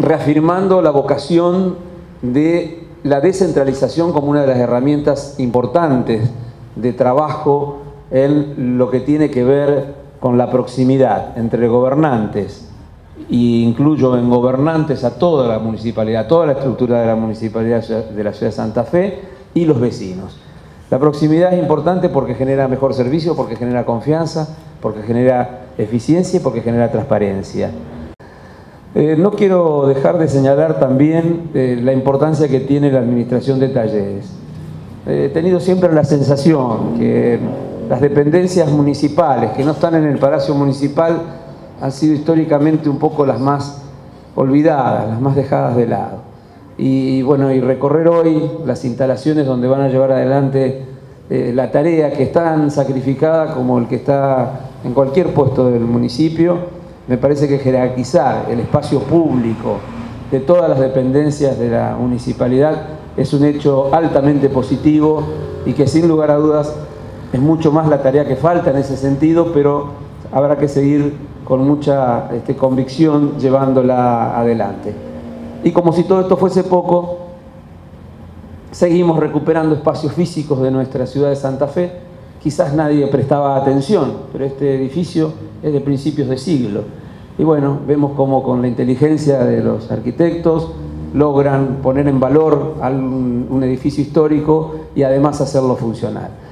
reafirmando la vocación de la descentralización como una de las herramientas importantes de trabajo en lo que tiene que ver con la proximidad entre gobernantes, e incluyo en gobernantes a toda la municipalidad, toda la estructura de la municipalidad de la ciudad de Santa Fe y los vecinos. La proximidad es importante porque genera mejor servicio, porque genera confianza, porque genera eficiencia y porque genera transparencia. No quiero dejar de señalar también la importancia que tiene la administración de talleres. He tenido siempre la sensación que las dependencias municipales que no están en el Palacio Municipal han sido históricamente un poco las más olvidadas, las más dejadas de lado. Y bueno, y recorrer hoy las instalaciones donde van a llevar adelante la tarea que es tan sacrificada como el que está en cualquier puesto del municipio, me parece que jerarquizar el espacio público de todas las dependencias de la municipalidad es un hecho altamente positivo y que sin lugar a dudas es mucho más la tarea que falta en ese sentido, pero habrá que seguir con mucha convicción llevándola adelante. Y como si todo esto fuese poco, seguimos recuperando espacios físicos de nuestra ciudad de Santa Fe. Quizás nadie prestaba atención, pero este edificio es de principios de siglo. Y bueno, vemos cómo con la inteligencia de los arquitectos logran poner en valor un edificio histórico y además hacerlo funcional.